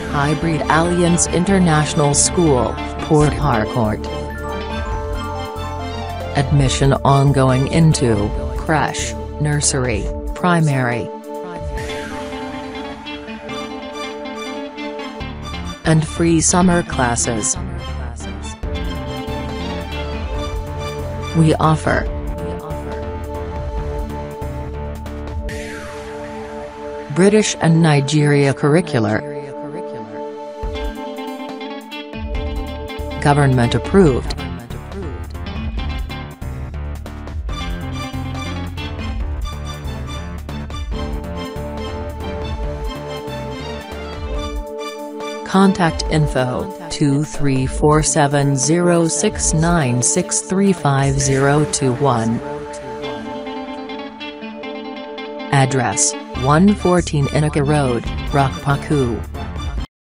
Hybreed Allianz International School, Port Harcourt. Admission ongoing into creche, nursery, primary, and free summer classes. We offer British and Nigeria curricular, government approved, contact info 23470696350021. Address 114 Inika Road, Rockpaku.